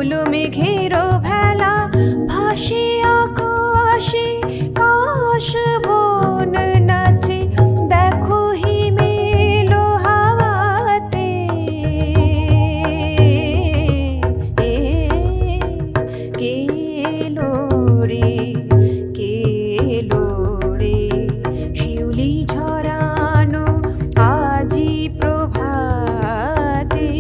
ধুলো মেঘের ভেলা ভাসে আকাশে, কাশবন নাচে দেখো হিমেল হাওয়াতে। কে এলো রে, কে এলো রে, শিউলি ঝরানো আজি প্রভাতে।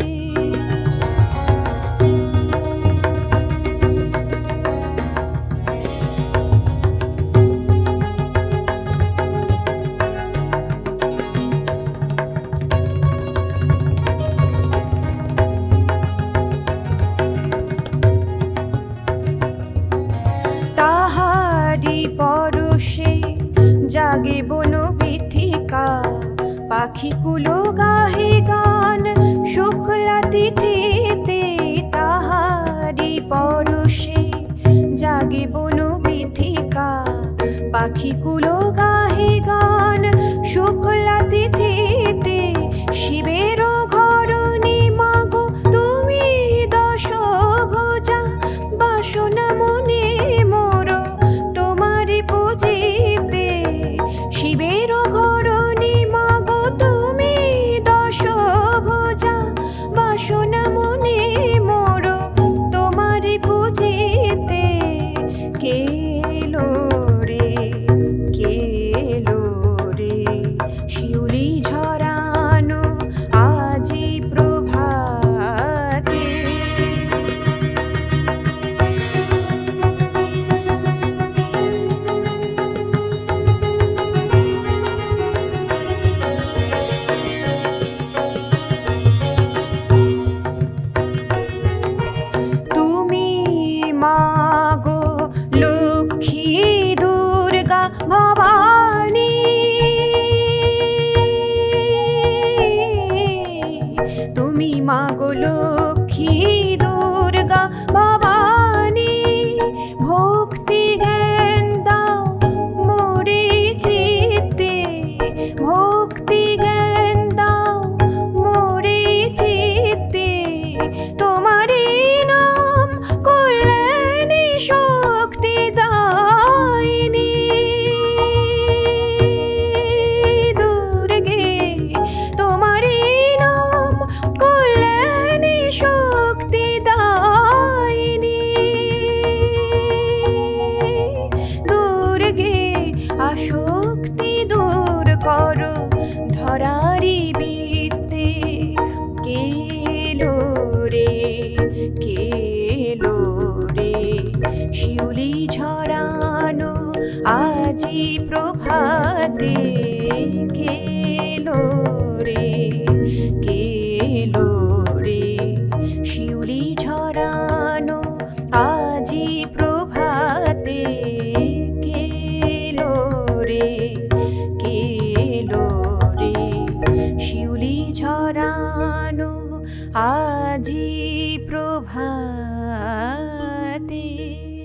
তাহারি পরশে জাগে বন বীথিকা, পাখিগুলো গাহে গান শুক্লা তিথিতে। তাহারি পরশে জাগে বন বীথিকা, পাখিগুলো গাহে গান শুক্লা তিথিতে। শিবের ঘরণী মাগো তুমি দশভুজা, বাসনা মনে মোর তোমারি পুজিতে। শিবের ঘরণী মাগো তুমি দশভুজা, বাসনা মনে মোর তোমারি পুজিতে। কে এলো রে, কে এলো রে, শিউলি ঝরানো আজি প্রভাতে। তুমি মাগো লক্ষ্মী দুর্গা ভবানী, তুমি মাগো লক্ষ্মী দুর্গা ভবানী। ভক্তি জ্ঞান দাও মোরে চিত্তে, ভক্তি জ্ঞান দাও মোরে চিত্তে। তোমারি নাম কল্যাণী শক্তি দায়িনী। দুর্গে তোমারি নাম কল্যাণী শক্তি দায়িনী। দুর্গে আসক্তি দূর করো ধরারি বিদ্যে। কে এলো রে, কে এলো রে, শিউলি ঝরানো আজি প্রভাতে। কে এলো রে, কে এলো রে, শিউলি ঝরানো আজি প্রভাতে। কে এলো রে, কে এলো রে, শিউলি ঝরানো আজি প্রভাতে।